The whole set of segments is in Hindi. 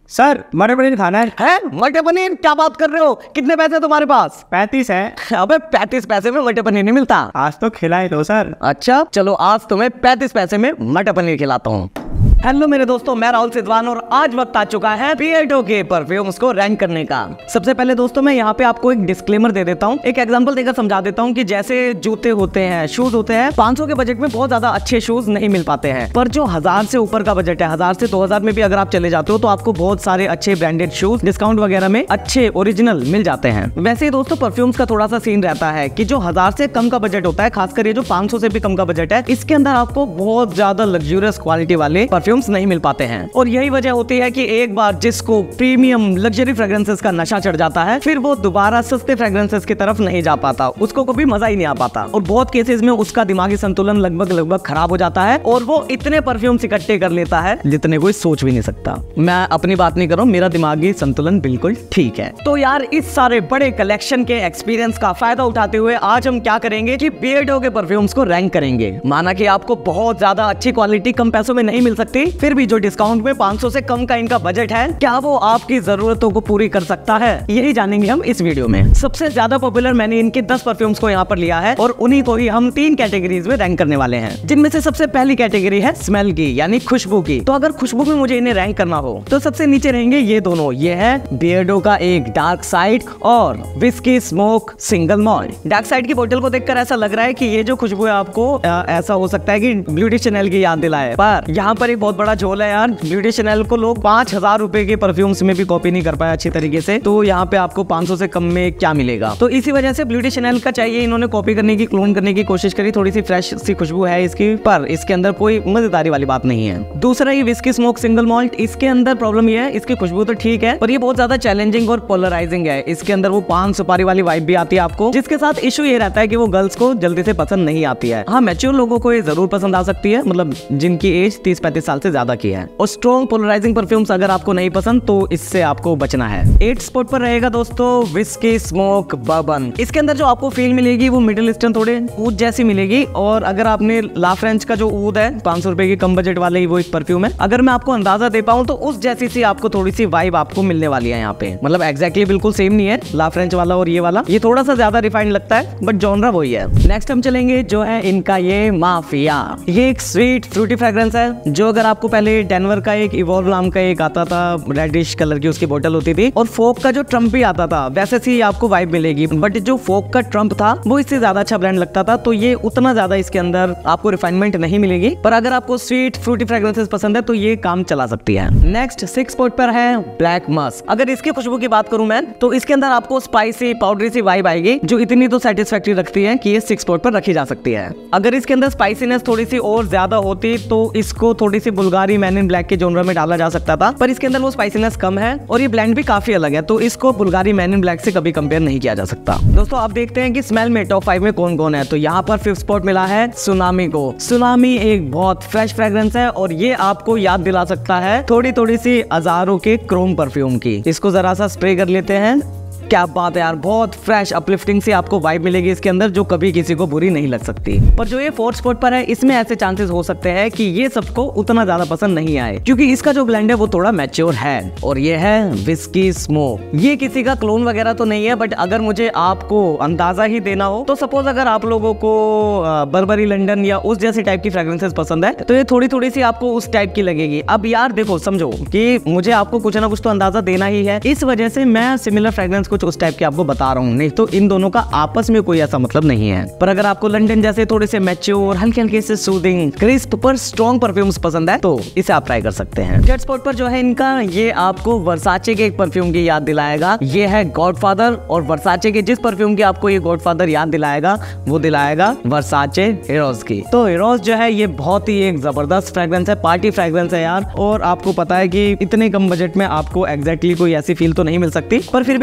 सर मटर पनीर खाना है? मटर पनीर? क्या बात कर रहे हो? कितने पैसे तुम्हारे पास? 35 है। अबे 35 पैसे में मटर पनीर नहीं मिलता। आज तो खिलाए दो सर। अच्छा चलो आज तुम्हें 35 पैसे में मटर पनीर खिलाता हूँ। हेलो मेरे दोस्तों, मैं राहुल सिद्धवान और आज वक्त आ चुका है बियर्डो के परफ्यूम्स को रैंक करने का। सबसे पहले दोस्तों मैं यहाँ पे आपको एक डिस्क्लेमर दे देता हूँ, एक एग्जांपल देकर समझा देता हूँ कि जैसे जूते होते हैं, शूज होते हैं, 500 के बजट में बहुत ज्यादा अच्छे शूज नहीं मिल पाते हैं, पर जो 1000 से ऊपर का बजट है, 1000 से 2000 में भी अगर आप चले जाते हो तो आपको बहुत सारे अच्छे ब्रांडेड शूज डिस्काउंट वगैरह में अच्छे ओरिजिनल मिल जाते हैं। वैसे ही दोस्तों परफ्यूम्स का थोड़ा सा सीन रहता है कि जो 1000 से कम का बजट होता है, खासकर ये जो 500 से भी कम का बजट है, इसके अंदर आपको बहुत ज्यादा लग्जूरियस क्वालिटी वाले परफ्यूम्स नहीं मिल पाते हैं। और यही वजह होती है कि एक बार जिसको प्रीमियम लग्जरी फ्रेग्रेंसेस का नशा चढ़ जाता है, फिर वो दोबारा सस्ते फ्रेग्रेंसेस की तरफ नहीं जा पाता, उसको कभी मजा ही नहीं आ पाता और बहुत केसेस में उसका दिमागी संतुलन लगभग खराब हो जाता है और वो इतने परफ्यूम्स इकट्ठे कर लेता है जितने कोई सोच भी नहीं सकता। मैं अपनी बात नहीं कर रहा हूं, मेरा दिमागी संतुलन बिल्कुल ठीक है। तो यार इस सारे बड़े कलेक्शन के एक्सपीरियंस का फायदा उठाते हुए आज हम क्या करेंगे कि बियर्डो के परफ्यूम्स को रैंक करेंगे। माना कि आपको बहुत ज्यादा अच्छी क्वालिटी कम पैसों में नहीं मिल सकती, फिर भी जो डिस्काउंट में 500 से कम का इनका बजट है, क्या वो आपकी जरूरतों को पूरी कर सकता है, यही जानेंगे हम इस वीडियो में। सबसे ज्यादा पॉपुलर मैंने इनके 10 परफ्यूम्स को यहाँ पर लिया है और उन्हीं को ही हम 3 कैटेगरीज में रैंक करने वाले हैं, जिनमें से सबसे पहली कैटेगरी है स्मेल की, यानी खुशबू की। तो अगर खुशबू में मुझे इन्हें रैंक करना हो तो सबसे नीचे रहेंगे ये दोनों, ये है बियर्डो का एक डार्क साइड और whisky smoke single malt. Dark side की बोतल को देखकर ऐसा लग रहा है कि ये जो खुशबू है आपको ऐसा हो सकता है कि ब्यूटी चैनल की याद दिलाए, पर यहाँ पर एक बहुत बड़ा झोल है यार। ब्यूटी चैनल को लोग 5000 रुपए के परफ्यूम्स में भी कॉपी नहीं कर पाया अच्छी तरीके से, तो यहाँ पे आपको 500 से कम में क्या मिलेगा। तो इसी वजह से ब्यूटी चैनल का चाहिए, इन्होंने कॉपी करने की, क्लोन करने की कोशिश करी, थोड़ी सी फ्रेश सी खुशबू है इसकी, पर इसके अंदर कोई मजेदारी वाली बात नहीं है। दूसरा ये विस्की स्मोक सिंगल मॉल्ट, इसके अंदर प्रॉब्लम ये है, इसकी खुशबू तो ठीक है पर ये बहुत ज्यादा चैलेंजिंग और पोलराइजिंग है। इसके अंदर वो पान सुपारी वाली वाइब भी आती है आपको, जिसके साथ इशू ये रहता है कि वो गर्ल्स को जल्दी से पसंद नहीं आती है। हाँ, मैच्योर लोगों को ये जरूर पसंद आ सकती है, मतलब जिनकी एज 30-35 साल से ज्यादा की है। और स्ट्रॉन्ग पोलराइजिंग परफ्यूम्स अगर आपको नहीं पसंद तो इससे आपको बचना है। 8 स्पॉट पर रहेगा दोस्तों विस्की स्मोक बर्बन। इसके अंदर जो आपको फील मिलेगी वो मिडिल ईस्टर्न थोड़े ऊद जैसी मिलेगी, और अगर आपने ला फ्रेंच का जो ऊद है 500 रुपए के कम बजट वाले ही वो एक परफ्यूम है, अगर मैं आपको अंदाजा दे पाऊं तो उस जैसी सी आपको थोड़ी सी वाइब आपको मिलने वाली है यहाँ पे। मतलब एग्जैक्टली बिल्कुल सेम नहीं है ला फ्रेंच वाला और ये वाला, ये थोड़ा सा ज्यादा रिफाइंड लगता है बट जॉनरा वही है। नेक्स्ट हम चलेंगे जो है इनका ये माफिया। ये एक स्वीट फ्रूटी फ्रेग्रेंस है, जो अगर आपको पहले डेनवर का एक इवॉल्व नाम का एक आता था, रेडिश कलर की उसकी बोतल होती थी, और फोक का जो ट्रम्प भी आता था, वैसे सी आपको वाइब मिलेगी, बट जो फोक का ट्रम्प था वो इससे ज्यादा अच्छा ब्रांड लगता था, तो ये उतना ज्यादा इसके अंदर आपको रिफाइनमेंट नहीं मिलेगी, पर अगर आपको स्वीट फ्रूटी फ्रेग्रेंसेस पसंद है तो ये काम चला सकती है। नेक्स्ट 6 स्पॉट पर है ब्लैक मस्क। अगर इसकी खुशबू की बात करूं मैं तो इसके अंदर आपको स्पाइसी पाउडरी सी वाइब आएगी, जो इतनी तो सेटिस्फैक्टरी रखती है कि ये 6 स्पॉट पर रखी जा सकती है। अगर इसके अंदर स्पाइसीनेस थोड़ी सी और ज्यादा होती तो इसको थोड़ी सी बुल्गारी मैन इन ब्लैक के जॉनर में डाला जा सकता था, पर इसके अंदर वो स्पाइसीनेस कम है और ये ब्लेंड भी काफी अलग है, तो इसको बुल्गारी मैन इन ब्लैक से कभी कंपेयर नहीं किया जा सकता। दोस्तों आप देखते हैं कि स्मेल में टॉप 5 में कौन कौन है, तो यहाँ पर 5th स्पॉट मिला है सुनामी को। सुनामी एक बहुत फ्रेश फ्रेग्रेंस है और ये आपको याद दिला सकता है थोड़ी सी अजारों के क्रोम परफ्यूम की। इसको जरा सा स्प्रे कर लेते हैं, क्या बात है यार, बहुत फ्रेश अपलिफ्टिंग से आपको वाइब मिलेगी इसके अंदर, जो कभी किसी को बुरी नहीं लग सकती। पर जो ये 4th स्पॉट पर है, इसमें ऐसे चांसेस हो सकते हैं कि ये सबको उतना ज्यादा पसंद नहीं आए, क्योंकि इसका जो ब्लेंड है वो थोड़ा मैच्योर है, और ये है विस्की स्मोक। ये किसी का क्लोन वगैरह तो नहीं है, बट अगर मुझे आपको अंदाजा ही देना हो तो सपोज अगर आप लोगों को बर्बरी लंदन या उस जैसी टाइप की फ्रेग्रेंसेस पसंद है तो ये थोड़ी सी आपको उस टाइप की लगेगी। अब यार देखो, समझो कि मुझे आपको कुछ ना कुछ तो अंदाजा देना ही है, इस वजह से मैं सिमिलर फ्रेग्रेंस कुछ उस टाइप के आपको बता रहा हूँ, नहीं तो इन दोनों का आपस में कोई ऐसा मतलब नहीं है। पर अगर आपको लंदन जैसे थोड़े से मैच्योर, हल्के से सूदिंग, क्रिस्प पर स्ट्रॉन्ग परफ्यूम्स पसंद है तो इसे आप ट्राई कर सकते हैं। 3rd स्पॉट पर जो है इनका, ये आपको वर्साचे के एक परफ्यूम की याद दिलाएगा, ये है गॉडफादर। और वर्साचे के जिस परफ्यूम की आपको ये गॉडफादर याद दिलाएगा वो दिलाएगा वर्साचे हीरोज की। तो हीरोज जो है ये बहुत ही एक जबरदस्त फ्रेग्रेंस है, पार्टी फ्रेग्रेंस है यार, और आपको पता है कि इतने कम बजट में आपको एग्जैक्टली कोई ऐसी फील तो नहीं मिल सकती, पर फिर भी हीरोज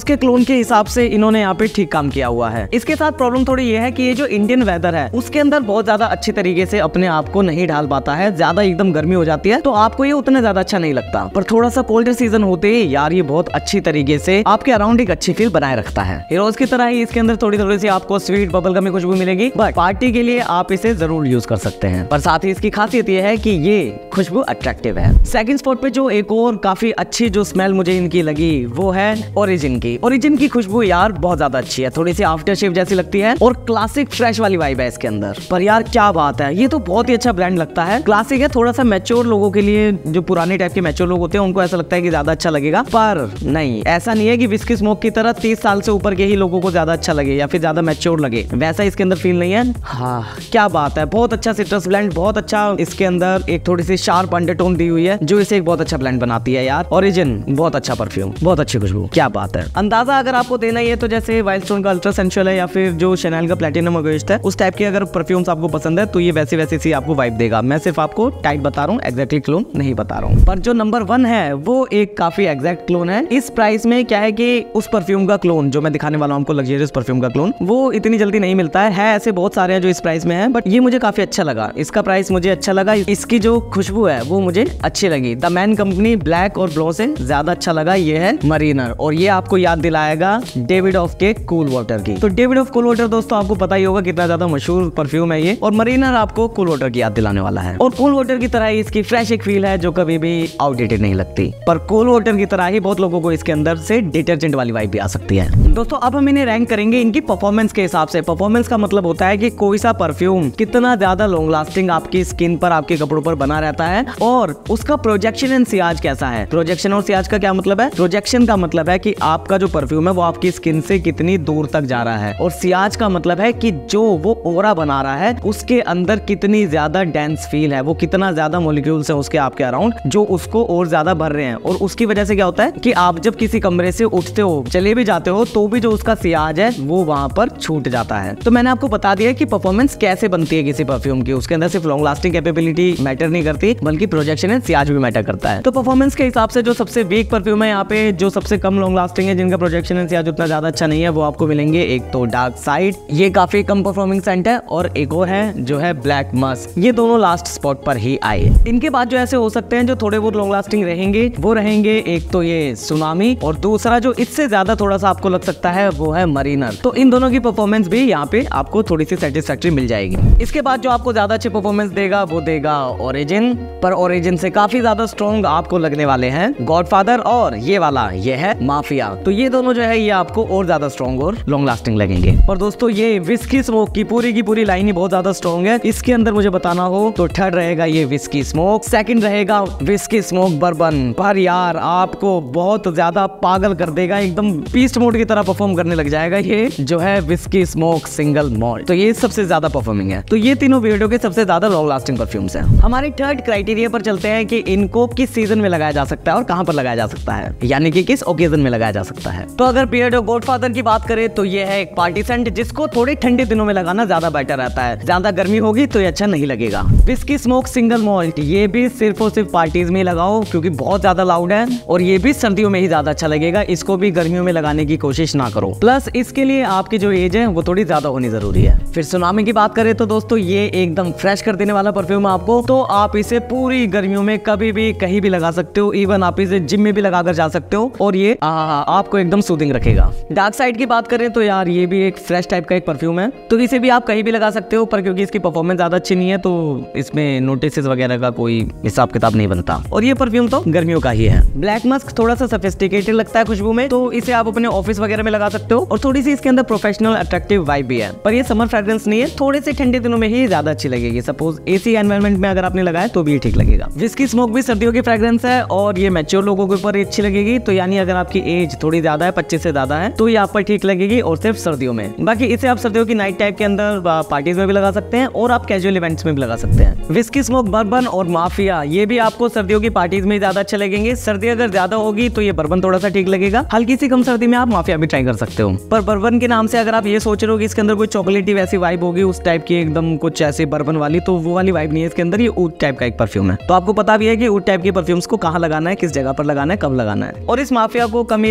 उसके क्लोन के हिसाब से इन्होंने यहाँ पे ठीक काम किया हुआ है। इसके साथ प्रॉब्लम थोड़ी ये है कि ये जो इंडियन वेदर है उसके अंदर बहुत ज्यादा अच्छे तरीके से अपने आप को नहीं ढाल पाता है, ज्यादा एकदम गर्मी हो जाती है तो आपको ये उतना ज्यादा अच्छा नहीं लगता। पर थोड़ा सा कोल्डर सीजन होते ही यार ये बहुत अच्छी तरीके से आपके अराउंड एक अच्छी फील बनाए रखता है। हीरोज की तरह ही इसके अंदर थोड़ी थोड़ी सी आपको स्वीट बबल गम की खुशबू मिलेगी, बट पार्टी के लिए आप इसे जरूर यूज कर सकते हैं। पर साथ ही इसकी खासियत ये है कि ये खुशबू अट्रैक्टिव है। सेकंड स्पॉट पे जो एक और काफी अच्छी जो स्मेल मुझे इनकी लगी वो है ओरिजिन की। ओरिजिन की खुशबू यार बहुत ज्यादा अच्छी है, थोड़ी सी आफ्टर शेव जैसी लगती है और क्लासिक फ्रेश वाली वाइब है इसके अंदर। पर यार क्या बात है, ये तो बहुत ही अच्छा ब्रांड लगता है। क्लासिक है, थोड़ा सा मैच्योर लोगों के लिए, जो पुराने टाइप के मैच्योर लोग होते हैं उनको ऐसा लगता है कि ज्यादा अच्छा लगेगा, पर नहीं, ऐसा नहीं है कि विस्की स्मोक की तरह 30 साल से ऊपर के ही लोगों को ज्यादा अच्छा लगे या फिर ज्यादा मैच्योर लगे, वैसा इसके अंदर फील नहीं है। हाँ क्या बात है, बहुत अच्छा सिट्रस ब्लेंड, बहुत अच्छा इसके अंदर एक थोड़ी सी शार्प अंडरटोन दी हुई है जो इसे एक बहुत अच्छा ब्लेंड बनाती है यार। ओरिजिन बहुत अच्छा परफ्यूम, बहुत अच्छी खुशबू, क्या बात है। अंदाजा अगर आपको देना ही है तो जैसे वाइल्ड स्टोन का अल्ट्रा सेंसुअल है या फिर जो शैनेल का प्लैटिनम अगेस्ट है, उस टाइप के अगर परफ्यूम्स आपको पसंद है तो ये वैसे वैसे सी आपको वाइब देगा। मैं सिर्फ आपको टाइप बता रहा हूँ, एग्जैक्टली क्लोन नहीं बता रहा हूँ। पर जो नंबर 1 है वो एक काफी एग्जैक्ट क्लोन है। इस प्राइस में क्या है कि उस परफ्यूम का क्लोन जो मैं दिखाने वाला हूँ आपको, लग्जरियस परफ्यूम का क्लोन, वो इतनी जल्दी नहीं मिलता है। ऐसे बहुत सारे हैं जो इस प्राइस में है, बट ये मुझे काफी अच्छा लगा, इसका प्राइस मुझे अच्छा लगा, इसकी जो खुशबू है वो मुझे अच्छी लगी। द मैन कंपनी ब्लैक और ब्लू से ज्यादा अच्छा लगा ये है मरीनर, और ये आपको याद दिलाएगा डेविडॉफ के कूल वाटर की। तो डेविडॉफ कूल वाटर दोस्तों आपको पता ही होगा कितना ज्यादा मशहूर परफ्यूम है ये, और मरीनर आपको कूल वाटर की याद दिलाने वाला है। और कूल वाटर की तरह ही इसकी फ्रेश एक फील है जो कभी भी आउटडेटेड नहीं लगती, पर कूल वाटर की तरह ही बहुत लोगों को इसके अंदर से डिटर्जेंट वाली वाइब भी आ सकती है। दोस्तों अब हम इन्हें रैंक करेंगे इनकी परफॉर्मेंस के हिसाब से। परफॉर्मेंस का मतलब होता है कि कोई सा परफ्यूम कितना ज्यादा लॉन्ग लास्टिंग आपकी स्किन पर, आपके कपड़ों पर बना रहता है, और उसका प्रोजेक्शन एंड सियाज कैसा है। प्रोजेक्शन और सियाज का क्या मतलब है? प्रोजेक्शन का मतलब है कि आपका जो परफ्यूम है वो आपकी स्किन से कितनी दूर तक जा रहा है, और सियाज का मतलब है कि जो वो ओरा बना रहा है उसके अंदर कितनी ज्यादा डेंस फील है, वो कितना ज्यादा मॉलिक्यूल्स है उसके आपके अराउंड जो उसको और ज्यादा भर रहे हैं। और उसकी वजह से क्या होता है कि आप जब किसी कमरे से उठते हो, चले भी जाते हो, तो भी जो उसका सियाज है वो वहां पर छूट जाता है। तो मैंने आपको बता दिया कि परफॉर्मेंस कैसे बनती है किसी परफ्यूम की। उसके अंदर सिर्फ लॉन्ग लास्टिंग कैपेबिलिटी मैटर नहीं करती, बल्कि प्रोजेक्शन एंड सियाज भी मैटर करता है। तो परफॉर्मेंस के हिसाब से जो सबसे वीक परफ्यूम है यहाँ पे, जो सबसे कम लॉन्ग लास्टिंग है, जिनका प्रोजेक्शन एंड सियाज उतना ज्यादा अच्छा नहीं है, वो आपको मिलेंगे। एक तो डार्क साइड, ये काफी कम परफॉर्मिंग सेंट है, और एक और है जो है ब्लैक मस्क। ये दोनों लास्ट स्पॉट पर ही आए। इनके बाद जो ऐसे हो सकते हैं जो थोड़े बहुत लॉन्ग लास्टिंग रहेंगे वो रहेंगे एक तो ये सुनामी, और दूसरा जो इससे ज्यादा थोड़ा सा आपको लग सकता है वो है मरीनर। तो इन दोनों की परफॉर्मेंस भी यहाँ पे आपको थोड़ी सी सेटिस्फैक्टरी मिल जाएगी। इसके बाद जो आपको ज्यादा अच्छी परफॉर्मेंस देगा वो देगा ओरिजिन, पर ओरिजिन से काफी ज्यादा स्ट्रॉन्ग आपको लगने वाले हैं गॉडफादर, और ये वाला ये है माफिया। तो ये दोनों जो है ये आपको और ज्यादा स्ट्रॉन्ग और लॉन्ग लास्टिंग लगेंगे। और दोस्तों ये विस्की स्मोक की पूरी लाइन ही बहुत ज्यादा स्ट्रॉन्ग है। इसके अंदर मुझे बताना हो तो थर्ड रहेगा ये विस्की स्मोक, सेकंड रहेगा विस्की स्मोक बर्बन। पर यार आपको बहुत ज्यादा पागल कर देगा, एकदम बीस्ट मोड की तरह परफॉर्म करने लग जाएगा ये जो है विस्की स्मोक सिंगल मॉल्ट। तो ये सबसे ज्यादा परफॉर्मिंग है। तो ये तीनों वीडियो के सबसे ज्यादा लॉन्ग लास्टिंग परफ्यूम्स हैं। हमारे थर्ड क्राइटेरिया पर चलते हैं कि इनको किस सीजन में लगाया जा सकता है और कहां पर लगाया जा सकता है, यानी कि किस ओकेजन में लगाया जा सकता है। तो अगर बियर्डो गॉडफादर की बात करें तो ये है एक पार्टी सेंट जिसको थोड़े ठंडे दिनों में लगाना ज्यादा बेटर रहता है, ज्यादा गर्मी होगी तो ये अच्छा नहीं लगेगा। विस्की स्मोक सिंगल मॉल्ट, ये भी सिर्फ और सिर्फ पार्टीज में लगाओ क्योंकि बहुत ज्यादा लाउड है, और ये भी सर्दियों में ही ज्यादा अच्छा लगेगा। इसको भी गर्मियों में लगाने की कोशिश ना करो। प्लस इसके लिए आपकी जो एज है वो थोड़ी ज्यादा होनी जरूरी है। फिर सुनामी की बात करें तो दोस्तों ये एकदम फ्रेश कर देने वाला परफ्यूम है आपको, तो आप इसे पूरी गर्मियों में कभी भी कहीं भी लगा सकते हो। इवन आप इसे जिम में भी लगा कर जा सकते हो, और ये आपको एकदम सूदिंग रखेगा। डार्क साइड की बात करें तो यार ये भी एक फ्रेश टाइप का एक परफ्यूम है, तो इसे भी आप कहीं भी लगा सकते हो, पर क्योंकि इसकी परफॉर्मेंस ज्यादा अच्छी नहीं है तो इसमें नोटिस वगैरह का कोई हिसाब किताब नहीं बनता, और ये परफ्यूम तो गर्मियों का ही है। ब्लैक मस्क थोड़ा सा सोफिस्टिकेटेड लगता है खुशबू में, तो इसे आप अपने ऑफिस वगैरह में लगा सकते हो, और थोड़ी सी इसके अंदर प्रोफेशनल अट्रैक्टिव वाइब भी है। पर ये समर फ्रेग्रेंस नहीं है, थोड़े से ठंडे दिनों में ही ज्यादा अच्छी लगेगी। सपोज एसी एनवायरनमेंट में अगर आपने लगाया तो भी ठीक लगेगा। विस्की स्मोक भी सर्दियों की फ्रेग्रेंस है, और ये मैच्योर लोगों के ऊपर अच्छी लगेगी। तो यानी अगर आपकी एज थोड़ी ज्यादा है, 25 से ज्यादा है, तो ये आप पर ठीक लगेगी, और सिर्फ सर्दियों में। बाकी इसे आप सर्दियों की नाइट टाइप के अंदर पार्टीज में भी लगा सकते हैं, और आप कैजुअल इवेंट्स में भी लगा सकते हैं। विस्की स्मोक बर्बन और माफिया, ये भी आपको सर्दियों की पार्टीज में ज्यादा अच्छे लगेंगे। सर्दी अगर ज्यादा होगी तो ये बर्बन थोड़ा सा ठीक लगेगा, हल्की सी कम सर्दी में आप माफिया भी ट्राई कर सकते हो। पर बर्बन के नाम से अगर आप ये सोच रहे हो कि इसके अंदर कोई चॉकलेटी वैसी वाइब होगी, उस टाइप की एकदम कुछ ऐसे बर्बन वाली, तो वो वाली वाइब नहीं है इसके अंदर। ये ऊद टाइप का एक परफ्यूम है, तो आपको पता भी है कि ऊद टाइप के परफ्यूम्स को कहाँ लगाना है, किस जगह पर लगाना है, कब लगाना है। और इस माफिया को कम एज के जो मैन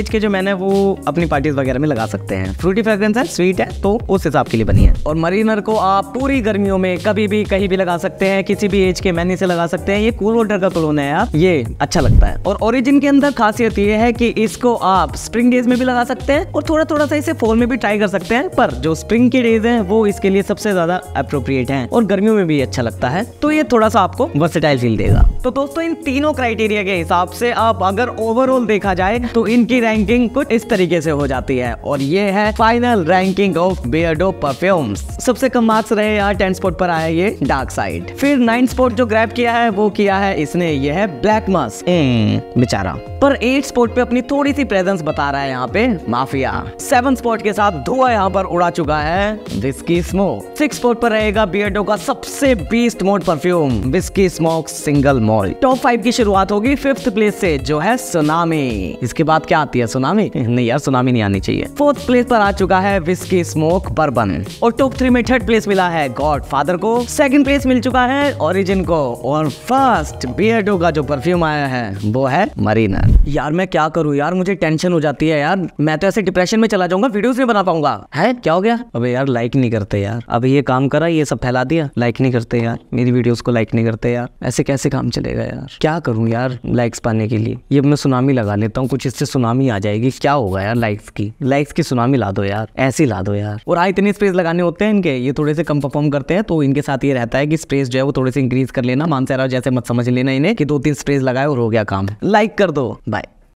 फैन है वो अपनी पार्टीज वगैरह में लगा सकते हैं। फ्रूटी फ्रेग्रेंस है, स्वीट है, तो उस हिसाब के लिए बनी है। और मरीनर को आप पूरी गर्मियों में कभी भी कहीं भी लगा सकते हैं, किसी भी एज के मैनी से लगा सकते हैं। ये कूल वाटर का क्लोन है यार, ये अच्छा लगता है। और ओरिजिन के अंदर खासियत ये है कि इसको आप स्प्रिंग डेज में भी लगा सकते हैं और थोड़ा थोड़ा सा इसे फॉल में भी ट्राई कर सकते हैं, पर जो स्प्रिंग के डेज हैं वो इसके लिए सबसे ज्यादा अप्रोप्रिएट हैं और गर्मियों में भी अच्छा लगता है, तो ये थोड़ा सा आपको वर्सेटाइल फील देगा। तो दोस्तों इन तीनों क्राइटेरिया के हिसाब से आप अगर ओवरऑल देखा जाए तो इनकी रैंकिंग कुछ इस तरीके से हो जाती है। और ये है final ranking of Beardo perfumes. सबसे कम मार्क्स रहे यार, 10 स्पॉट पर आया ये डार्क साइड। फिर 9 स्पॉट जो ग्रैब किया है वो किया है इसने, ये है ब्लैक मस्क बेचारा। पर 8 स्पॉट पे अपनी थोड़ी सी प्रेजेंस बता रहा है यहाँ पे माफिया। 7 स्पॉट के साथ धुआं यहाँ पर उड़ा चुका है विस्की स्मोक। 6 स्पॉट पर रहेगा बियर्डो का सबसे beast mode perfume whisky smoke single malt. Top 5 की शुरुआत होगी 5th प्लेस से, जो है सुनामी। इसके बाद क्या आती है सुनामी? नहीं यार, सुनामी नहीं आनी चाहिए। 4th प्लेस पर आ चुका है विस्की स्मोक बर्बन। और टॉप 3 में 3rd प्लेस मिला है गॉड फादर को। 2nd प्लेस मिल चुका है ओरिजिन को। और फर्स्ट बियर्डो का जो परफ्यूम आया है वो है मरीनर। यार मैं क्या करूं यार, मुझे टेंशन हो जाती है यार, मैं तो ऐसे डिप्रेशन में चला जाऊंगा, वीडियोस नहीं बना पाऊंगा। है क्या हो गया? अबे यार लाइक नहीं करते यार, अभी ये काम करा, ये सब फैला दिया, लाइक नहीं करते यार, मेरी वीडियोस को लाइक नहीं करते यार, ऐसे कैसे काम चलेगा यार? क्या करूं यार लाइक्स पाने के लिए? ये मैं सुनामी लगा लेता हूँ, कुछ इससे सुनामी आ जाएगी, क्या होगा यार? लाइक्स की सुनामी ला दो यार, ऐसी ला दो यार। और इतने स्पेस लगाने होते हैं इनके, ये थोड़े से कम परफॉर्म करते हैं, तो इनके साथ ये रहता है कि स्पेस जो है वो थोड़े से इंक्रीज कर लेना। मानसेरा जैसे मत समझ लेना इन्हें कि 2-3 स्पेस लगाए और हो गया काम। लाइक कर दो, बाय।